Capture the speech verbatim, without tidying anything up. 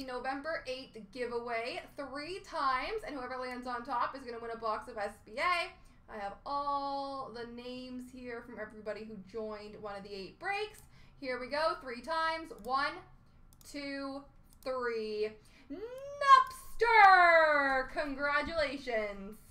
November eighth giveaway three times, and whoever lands on top is going to win a box of S B A. I have all the names here from everybody who joined one of the eight breaks. Here we go, three times. One, two, three. Nupster! Congratulations.